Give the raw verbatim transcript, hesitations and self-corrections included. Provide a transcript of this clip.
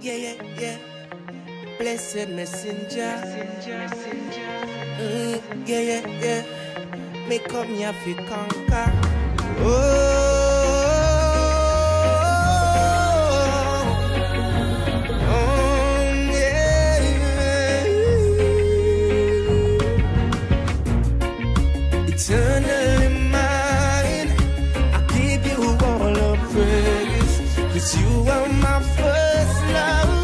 Yeah, yeah, yeah. Blessed messenger. Mm, yeah, yeah, yeah. Me come here fi conquer. Oh, oh, yeah, yeah. Eternally mine, I give you all the praise, 'cause you are my first love.